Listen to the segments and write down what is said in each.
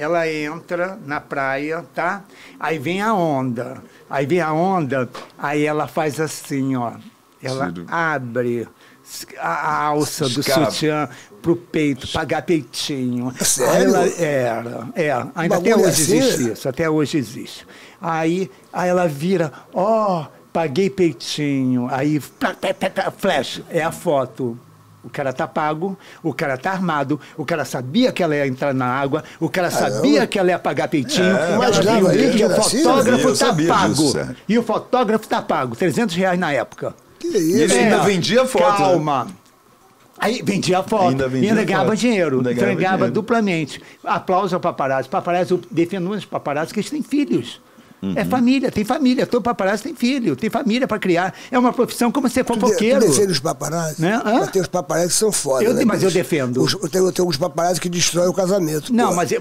ela entra na praia, tá? Aí vem a onda. Aí ela faz assim, ó. Ela abre a alça do sutiã pro peito, pagar peitinho. Sério? Ainda até hoje existe isso, até hoje existe. Aí ela vira, paguei peitinho. Aí, flash, é a foto. O cara tá pago, o cara tá armado, o cara sabia que ela ia entrar na água, o cara sabia que ela ia pagar peitinho, e o fotógrafo tá pago. E o fotógrafo tá pago, R$300 na época. Que isso? E ele ainda vendia foto. Calma. Aí vendia a foto, ainda ganhava dinheiro, ganhava duplamente. Aplauso ao paparazzi. Paparazzi, eu defendo os paparazzi que eles têm filhos. É família, tem família. Todo paparazzi tem filho, tem família para criar. É uma profissão como ser fofoqueiro. Tu defende os paparazzi? Né? Mas tem os paparazzi que são foda, né, mas eu defendo. Tem alguns paparazzi que destroem o casamento. Não, mas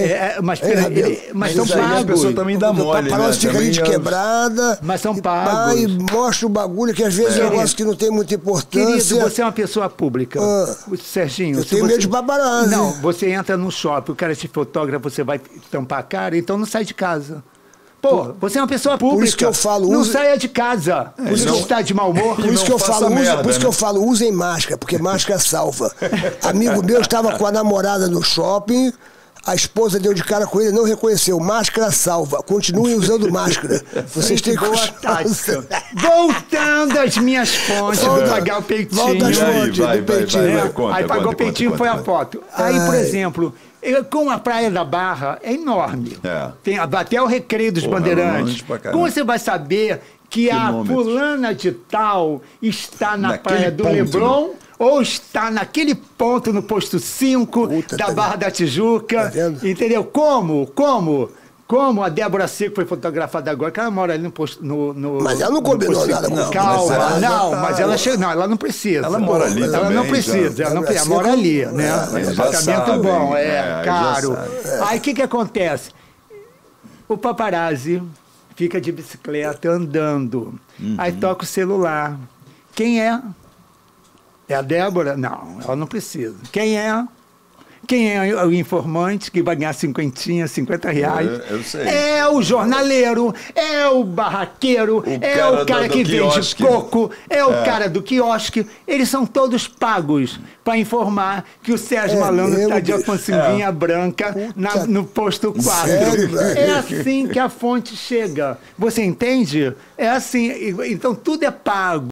são pagos. A pessoa também dá mole, o paparazzi fica ali de quebrada. Mas são pagos. E mostra o bagulho que às vezes é um negócio que não tem muita importância. Querido, você é uma pessoa pública. Serginho. Eu tenho medo de paparazzi. Não, você entra no shopping, o cara te fotografa, você vai tampar a cara, então não sai de casa. Pô, você é uma pessoa pública. Por isso que eu falo, não saia de casa. Por isso que você está de mau humor. Por isso que eu falo, usem máscara, porque máscara salva. Amigo meu estava com a namorada no shopping, a esposa deu de cara com ele, não reconheceu. Máscara salva. Continuem usando máscara. Vocês têm que... Boa tática. Voltando às minhas fontes, vou pagar o peitinho. Volta às fontes do peitinho. Aí pagou o peitinho, foi a foto. Aí, por exemplo... Com a Praia da Barra é enorme. Tem até o Recreio dos Bandeirantes. Como você vai saber que a fulana de tal está na Praia do Leblon ou está naquele ponto no posto 5 da Barra da Tijuca? Tá, entendeu? Como a Débora Seco foi fotografada agora, que ela mora ali no posto... Mas ela não combinou nada com calma, mas ela chega... Não, ela não precisa. Ela mora ali ela também. Não precisa, ela mora ali, né? Apartamento bom, caro. Aí o que acontece? O paparazzi fica de bicicleta andando. Aí toca o celular. Quem é? É a Débora? Não, ela não precisa. Quem é? Quem é o informante que vai ganhar R$50? Eu sei. É o jornaleiro, é o barraqueiro, o cara que vende coco, é o cara do quiosque. Eles são todos pagos para informar que o Sérgio Malandro está de alfancinguinha branca no posto 4. É assim que a fonte chega. Você entende? É assim. Então tudo é pago.